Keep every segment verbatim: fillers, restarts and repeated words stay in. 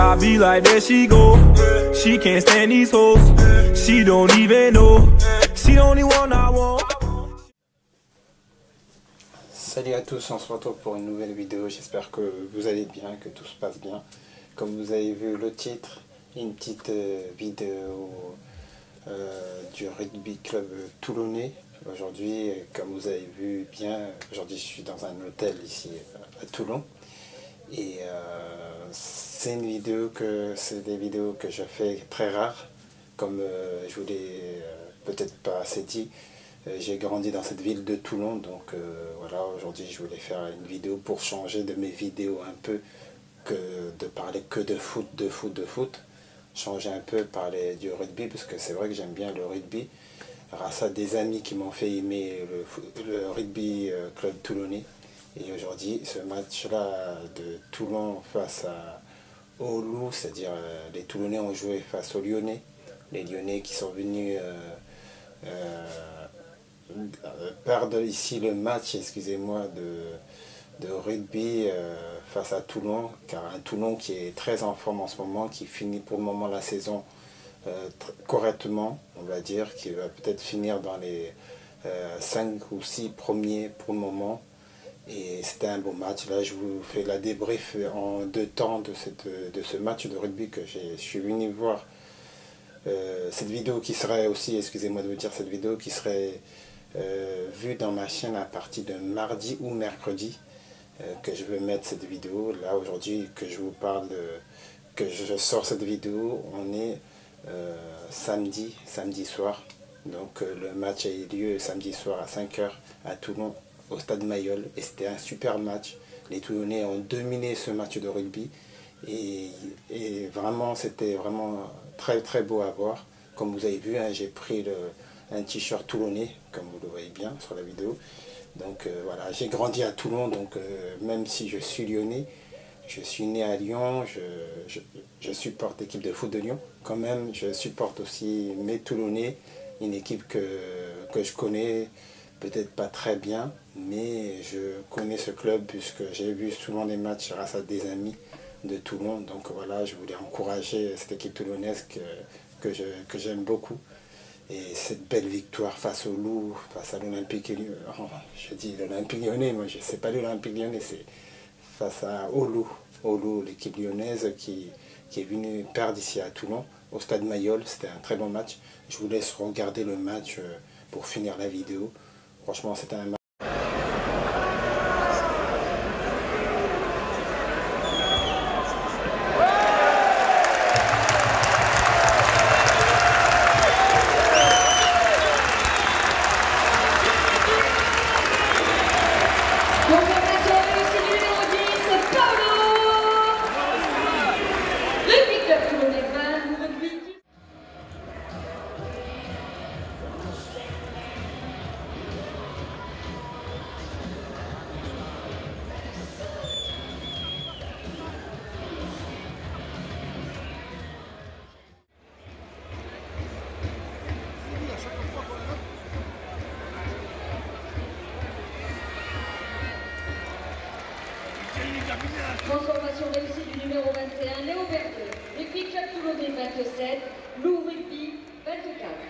I be like, there she go. She can't stand these hoes. She don't even know. She the only one I want. Salut à tous, on se retrouve pour une nouvelle vidéo. J'espère que vous allez bien, que tout se passe bien. Comme vous avez vu le titre, une petite euh, vidéo euh, du rugby club toulonnais. Aujourd'hui, comme vous avez vu bien, aujourd'hui je suis dans un hôtel ici à Toulon. Et euh, c'est une vidéo que c'est des vidéos que je fais très rares. Comme euh, je vous l'ai euh, peut-être pas assez dit, euh, j'ai grandi dans cette ville de Toulon. Donc euh, voilà, aujourd'hui je voulais faire une vidéo pour changer de mes vidéos un peu, que de parler que de foot, de foot, de foot. Changer un peu, parler du rugby, parce que c'est vrai que j'aime bien le rugby. Grâce à des amis qui m'ont fait aimer le, le rugby euh, club toulonnais. Et aujourd'hui, ce match-là de Toulon face à, aux Loups, c'est-à-dire euh, les Toulonnais ont joué face aux Lyonnais. Les Lyonnais qui sont venus euh, euh, perdre ici le match, excusez-moi, de, de rugby euh, face à Toulon. Car un Toulon qui est très en forme en ce moment, qui finit pour le moment la saison euh, correctement, on va dire, qui va peut-être finir dans les euh, cinq ou six premiers pour le moment. Et c'était un beau match. Là, je vous fais la débrief en deux temps de, cette, de ce match de rugby que je suis venu voir. Euh, cette vidéo qui serait aussi, excusez-moi de vous dire, cette vidéo qui serait euh, vue dans ma chaîne à partir de mardi ou mercredi, euh, que je veux mettre cette vidéo. Là, aujourd'hui, que je vous parle, de, que je sors cette vidéo, on est euh, samedi, samedi soir. Donc, euh, le match a eu lieu samedi soir à cinq heures à Toulon, au stade Mayol, et c'était un super match. Les Toulonnais ont dominé ce match de rugby et, et vraiment c'était vraiment très très beau à voir. Comme vous avez vu, hein, j'ai pris le, un t-shirt toulonnais, comme vous le voyez bien sur la vidéo. Donc euh, voilà, j'ai grandi à Toulon, donc euh, même si je suis lyonnais, je suis né à Lyon, je, je, je supporte l'équipe de foot de Lyon. Quand même, je supporte aussi mes Toulonnais, une équipe que, que je connais, peut-être pas très bien, mais je connais ce club puisque j'ai vu souvent les matchs grâce à des amis de Toulon. Donc voilà, je voulais encourager cette équipe toulonnaise que, que, je, que j'aime beaucoup. Et cette belle victoire face au Loup, face à l'Olympique Lyonnais, oh, je dis l'Olympique Lyonnais, moi je ne sais pas l'Olympique Lyonnais, c'est face à au Loup, au Loup, l'équipe lyonnaise qui, qui est venue perdre ici à Toulon, au stade Mayol. C'était un très bon match. Je vous laisse regarder le match pour finir la vidéo. Franchement, c'était un match. Transformation réussie du numéro vingt et un, Léo Verdeux. Rugby Club Toulonnais vingt-sept, Loup Rugby vingt-quatre.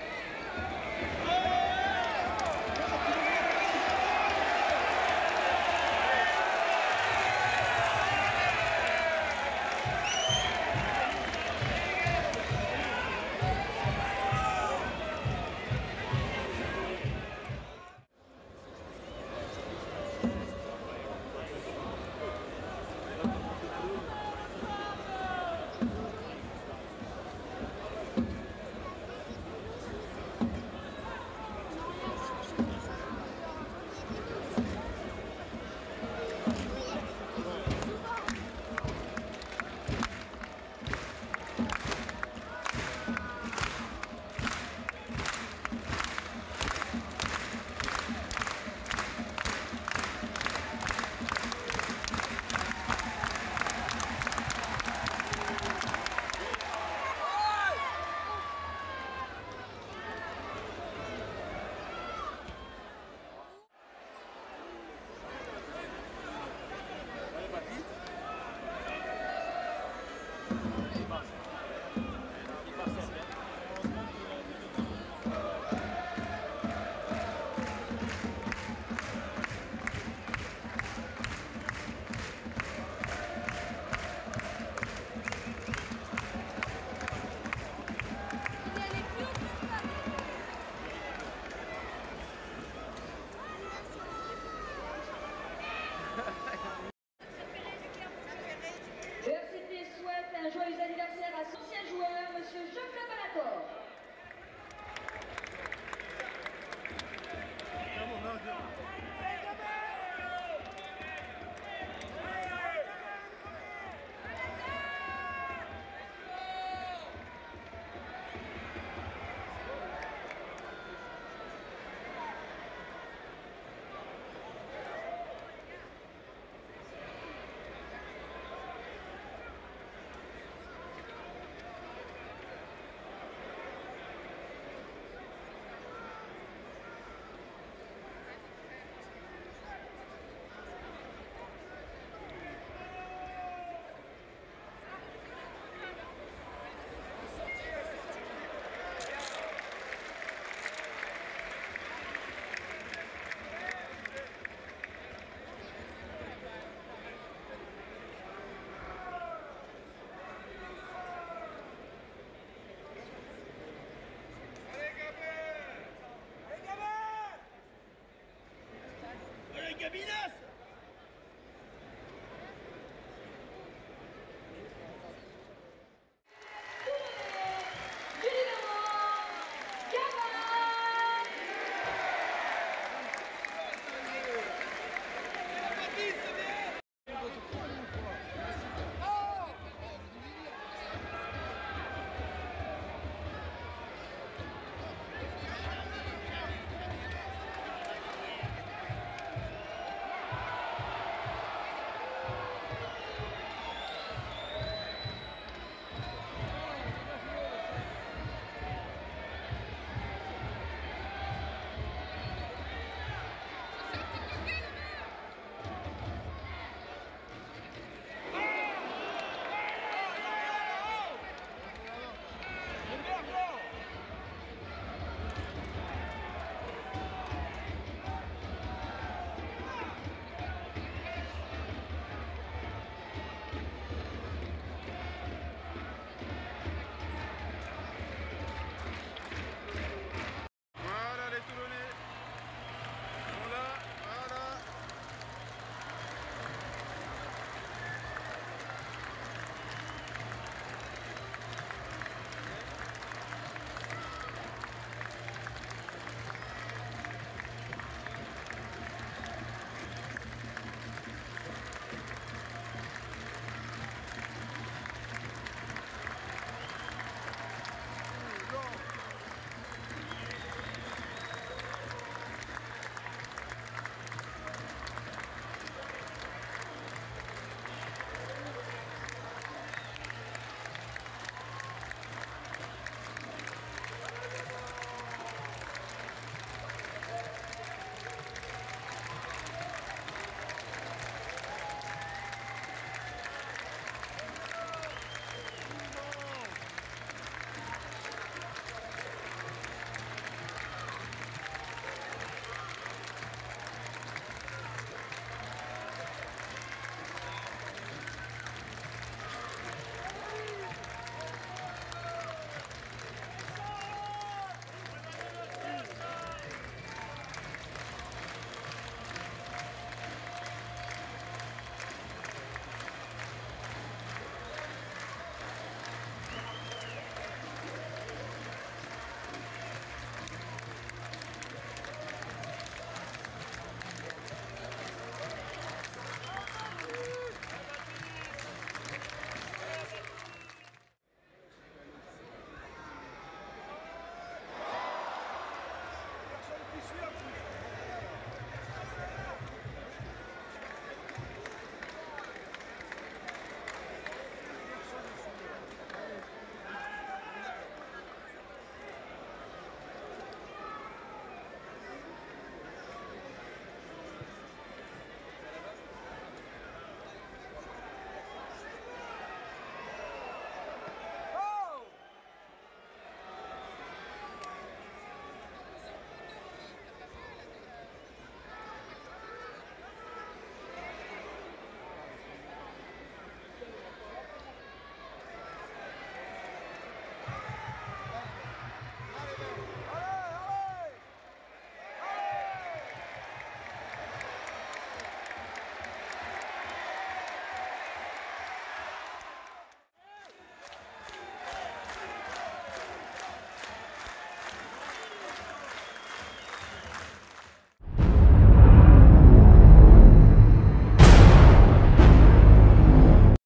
Gabinas.